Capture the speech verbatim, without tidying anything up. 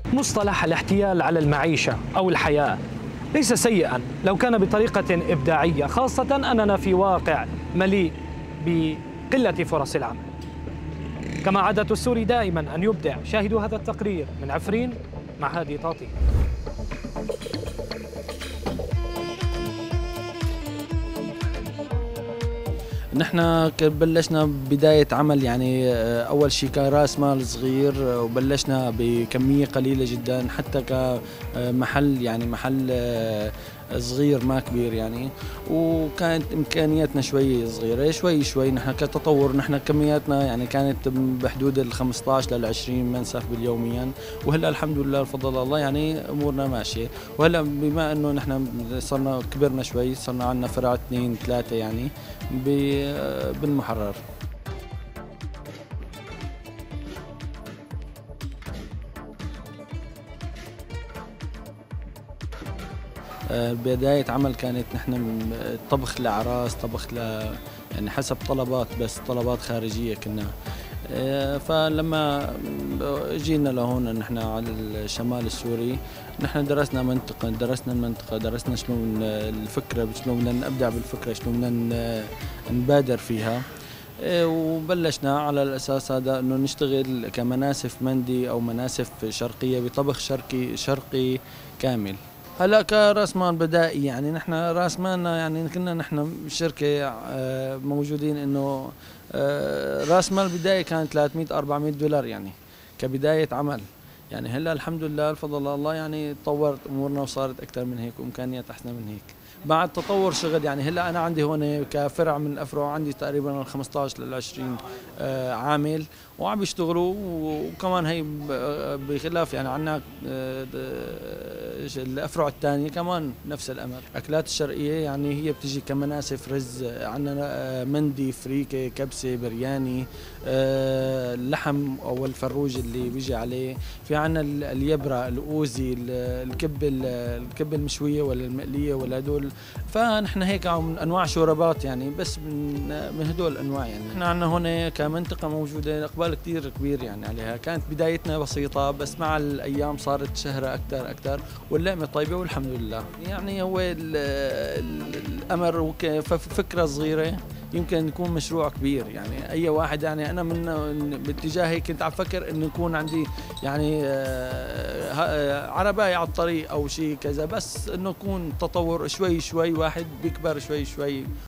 مصطلح الاحتيال على المعيشة أو الحياة ليس سيئا لو كان بطريقة إبداعية، خاصة أننا في واقع مليء بقلة فرص العمل. كما عادة السوري دائما أن يبدع. شاهدوا هذا التقرير من عفرين مع هادي طاطي. نحن بلشنا بداية عمل، يعني أول شيء كرأس مال صغير، وبلشنا بكمية قليلة جدا حتى كمحل، يعني محل صغير ما كبير يعني، وكانت إمكانياتنا شوي صغيرة. شوي شوي نحن كتطور، نحن كمياتنا يعني كانت بحدود ال خمسطعش لل عشرين منسف باليوميا، وهلا الحمد لله بفضل الله يعني أمورنا ماشية. وهلا بما إنه نحن صرنا كبرنا شوي، صرنا عندنا فرع اثنين ثلاثة يعني بالمحرر. بداية عمل كانت نحن طبخ لأعراس، طبخ ل يعني حسب طلبات، بس طلبات خارجية كنا. فلما جينا لهون نحن على الشمال السوري، نحن درسنا منطقة، درسنا المنطقة، درسنا شلون الفكرة، شلون بدنا نبدع بالفكرة، شلون بدنا نبادر فيها، وبلشنا على الأساس هذا إنه نشتغل كمناسف مندي أو مناسف شرقية بطبخ شرقي شرقي كامل. هلا كراس مال بدائي، يعني نحن راس مالنا يعني كنا نحن شركة موجودين انه راس مال بدائي كان ثلاثمئة أربعمئة دولار يعني كبداية عمل. يعني هلا الحمد لله بفضل الله يعني تطورت امورنا وصارت اكثر من هيك وامكانيات احسن من هيك. بعد تطور شغل يعني هلا انا عندي هون كفرع من الافرع عندي تقريبا خمسطعش لل عشرين عامل وعم بيشتغلوا، وكمان هي بخلاف يعني عندنا الافرع الثانيه كمان نفس الامر. اكلات الشرقيه يعني هي بتجي كمناسف رز، عندنا مندي، فريكه، كبسه، برياني، اللحم او الفروج اللي بيجي عليه، في عندنا اليبرة، الاوزي، الكب الكب المشويه ولا المقليه ولا هدول. فنحن هيك عم انواع شوربات يعني، بس من من هدول الانواع يعني. نحن عندنا هون كمنطقه موجوده اقبال كثير كبير يعني عليها. كانت بدايتنا بسيطه، بس مع الايام صارت شهره اكثر اكثر، واللقمه طيبه والحمد لله. يعني هو الامر فكره صغيره يمكن يكون مشروع كبير يعني. اي واحد يعني انا من باتجاهي كنت عم فكر انه يكون عندي يعني عرباية على الطريق او شيء كذا، بس انه يكون تطور شوي شوي، واحد بيكبر شوي شوي